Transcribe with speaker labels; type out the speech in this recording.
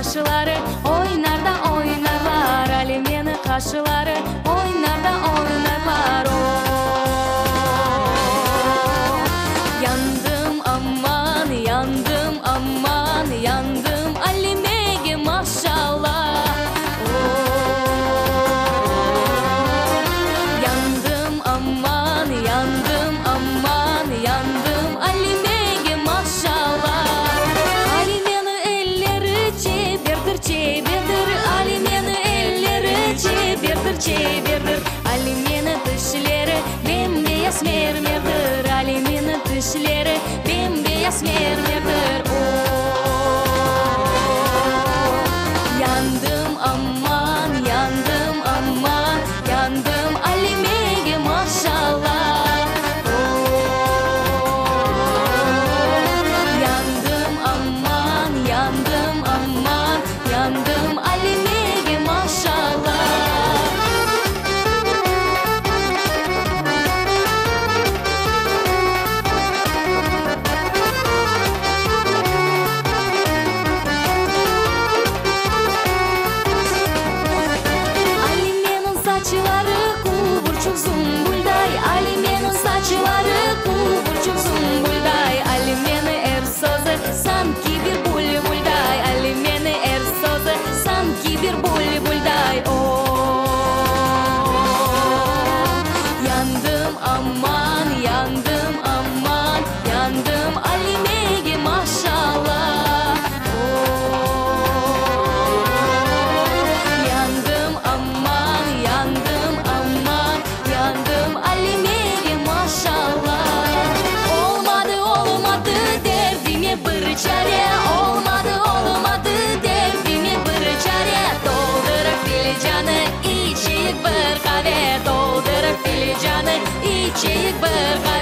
Speaker 1: kaşıları oynar da oynarlar. Alime'nin kaşıları oynar da oynarlar. Yandım aman, yandım aman, yandım Alime'ge maşallah. Yandım aman, yandım aman, yandım Alime'ge maşallah. Alime'nin elleri çevirdir, çevirdir. Alime'nin elleri çevirdir, çevirdir. Alime'nin dişleri bembeyaz mermerdir. Alime'nin dişleri bembeyaz mermerdir. Yandım aman, yandım aman, yandım Alime'ge maşallah. Yandım aman, yandım aman, yandım Alime'ge maşallah. Alime'nin saçları kıvırcık zumbulday. Alime'nin saçları kıvırcık zumbulday. Alime'nin er sözü sanki bir bulbulday. Alime'nin er sözü sanki bir bulbulday. Yandım aman, yandım aman, yandım Alime'ge maşallah. Yandım aman, yandım aman, yandım Alime'ge maşallah. Olmadı olmadı derdime bir çare. Olmadı olmadı derdime bir çare. Doldurup filcanı içeyik bir kahve. Doldurup filcanı içeyik bir kahve.